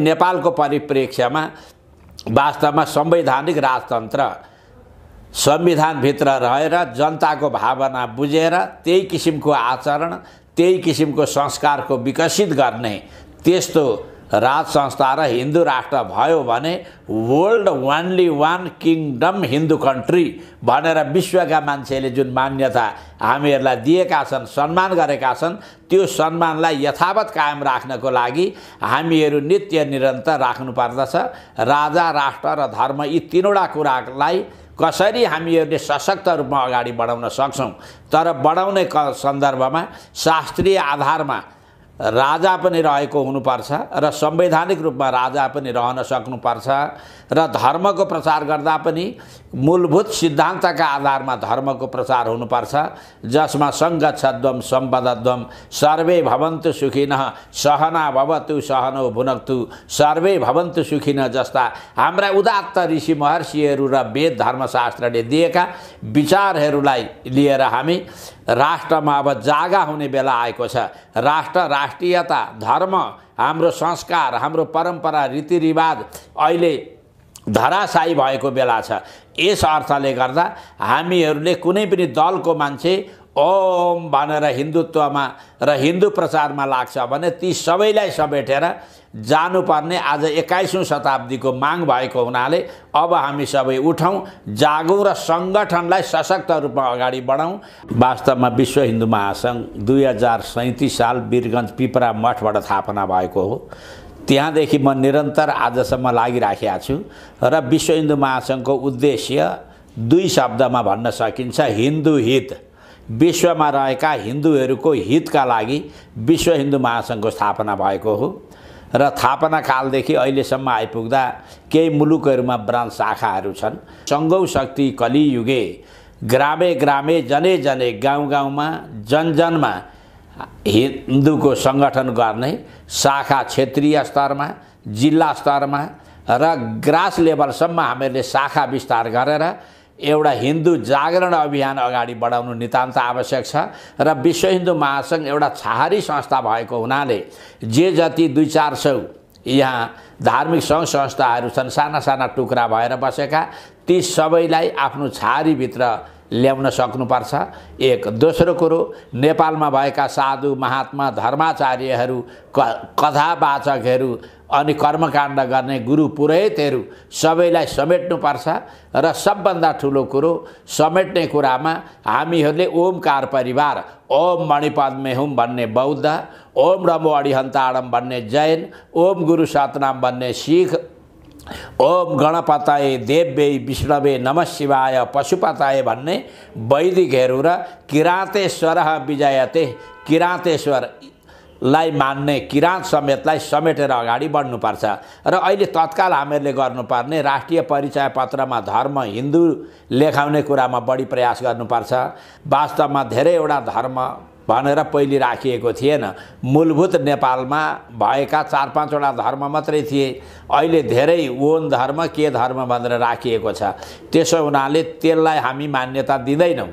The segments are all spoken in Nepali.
नेपालको परिप्रेक्ष्यमा वास्तवमा संवैधानिक राजतन्त्र संविधानभित्र रहेर जनताको भावना बुझेर त्यही किसिमको आचरण त्यही किसिमको संस्कारको विकसित गर्ने त्यस्तो राज संस्था र हिन्दू राष्ट्र भयो भने world only one kingdom Hindu country भनेर विश्वका मान्छेले जुन मान्यता हामीहरूलाई दिएका छन् सम्मान गरेका छन् त्यो सम्मानलाई यथावत कायम राख्नको लागि हामीहरू नित्य निरन्तर राख्नुपर्दछ। राजा राष्ट्र र धर्म यी तीनवटा कुरालाई कसरी हामीहरूले सशक्त रूपमा अगाडि बढाउन सक्छौं तर बढाउने सन्दर्भमा शास्त्रीय आधारमा राजा पनि रहेको हुनुपर्छ र संवैधानिक रूपमा राजा पनि रहन सक्नुपर्छ र धर्मको प्रचार गर्दा पनि मूलभूत सिद्धान्तका आधारमा धर्मको प्रचार हुनुपर्छ जसमा संगच्छध्वं सम्पदध्वं सर्वे भवन्तु सुखिनः सहना भवतु सहनौ भुनक्तु सर्वे भवन्तु सुखिनः जस्ता हाम्रा उदात्त ऋषि महर्षिहरू र वेद धर्मशास्त्रले दिएका विचारहरूलाई लिएर हामी राष्ट्रमा अब जागा हुने बेला आएको छ। राष्ट्र राष्ट्रियता धर्म हाम्रो संस्कार हाम्रो परम्परा रीतिरिवाज अहिले धराशायी भएको बेला छ। यस अर्थले गर्दा हामीहरूले कुनै पनि दलको मान्छे ओम भनेर हिन्दुत्वमा र हिन्दू प्रचारमा लाग्छ भने ती सबैलाई समेटेर जानुपर्ने आज 21औं शताब्दीको माग भएको हुनाले अब हामी सबै उठौं जागौं र संगठनलाई सशक्त रूपमा अगाडि बढाउँ। वास्तवमा विश्व हिन्दू महासंघ 2037 साल वीरगञ्ज पिपरा मठबाट स्थापना भएको हो। त्यहाँदेखि म निरन्तर आजसम्म लागिराखेको छु र विश्व हिन्दू महासंघको उद्देश्य दुई शब्दमा भन्न सकिन्छ हिन्दू हित। विश्वमा रहेका हिन्दूहरूको हितका लागि विश्व हिन्दू महासंघको स्थापना भएको हो र स्थापना कालदेखि अहिलेसम्म आइपुग्दा केही मुलुकहरूमा ब्रान्च शाखाहरू छन्। सङ्गौ शक्ति कलियुगे ग्रामे ग्रामे जने जने गाउँ गाउँमा जनजनमा हिन्दूको संगठन गर्ने शाखा क्षेत्रीय स्तरमा जिल्ला स्तरमा र ग्रास लेभलसम्म हामीले शाखा विस्तार गरेर एउटा हिन्दू जागरण अभियान अगाडि बढाउनु नितान्त आवश्यक छ र विश्व हिन्दू महासंघ एउटा छहारी संस्था भएको हुनाले जे जति 200-400 यहाँ धार्मिक सङ्घ संस्थाहरू छन् साना साना टुक्रा भएर बसेका ती सबैलाई आफ्नो छहारीभित्र ल्याउन सक्नुपर्छ। एक दोस्रो कुरो नेपालमा भएका साधु महात्मा धर्माचार्यहरू कथावाचकहरू अनि कर्मकाण्ड गर्ने गुरु पुरोहितहरू सबैलाई समेट्नुपर्छ र सबभन्दा ठुलो कुरो समेट्ने कुरामा हामीहरूले ओमकार परिवार ओम मणिपद्मे हुम भन्ने बौद्ध ओम नमो अडिहन्ताडम भन्ने जैन ओम गुरु सतनाम भन्ने सिख ओम गणपतये देव्यै विष्णवे नमः शिवाय पशुपतये भन्ने वैदिकहरू र किरातेश्वरः विजयते किरातेश्वरलाई मान्ने किराँत समेतलाई समेटेर अगाडि बढ्नुपर्छ र अहिले तत्काल हामीहरूले गर्नुपर्ने राष्ट्रिय परिचय पत्रमा धर्म हिन्दू लेखाउने कुरामा बढी प्रयास गर्नुपर्छ। वास्तवमा धेरैवटा धर्म भनेर पहिले राखिएको थिएन। मूलभूत नेपालमा भएका 4-5वटा धर्म मात्रै थिए। अहिले धेरै ओन धर्म के धर्म भनेर राखिएको छ। त्यसो हुनाले त्यसलाई हामी मान्यता दिँदैनौँ।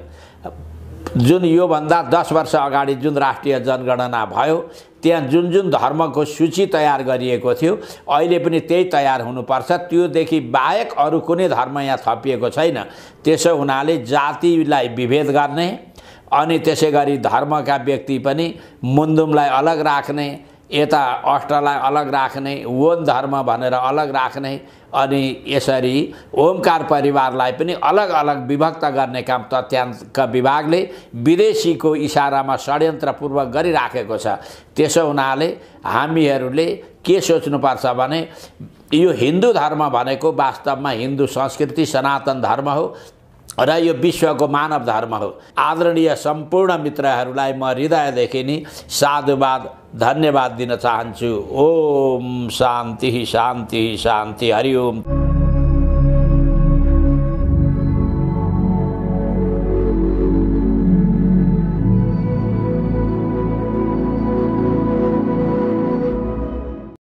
जुन यो भन्दा 10 वर्ष अगाडि जुन राष्ट्रिय जनगणना भयो त्यहाँ जुन जुन धर्मको सूची तयार गरिएको थियो अहिले पनि त्यही तयार हुनुपर्छ। त्योदेखि बाहेक अरू कुनै धर्म यहाँ थपिएको छैन। त्यसो हुनाले जातिलाई विभेद गर्ने अनि त्यसैगरी धर्मका व्यक्ति पनि मुन्दुमलाई अलग राख्ने यता अष्टलाई अलग राख्ने ओन धर्म भनेर अलग राख्ने अनि यसरी ओमकार परिवारलाई पनि अलग अलग विभक्त गर्ने काम तथ्याङ्क विभागले विदेशीको इशारामा षड्यन्त्रपूर्वक गरिराखेको छ। त्यसो हुनाले हामीहरूले के सोच्नुपर्छ भने यो हिन्दू धर्म भनेको वास्तवमा हिन्दू संस्कृति सनातन धर्म हो र यो विश्वको मानव धर्म हो। आदरणीय सम्पूर्ण मित्रहरूलाई म हृदयदेखि नै साधुवाद धन्यवाद दिन चाहन्छु। ओम शान्ति शान्ति शान्ति हरि ओम।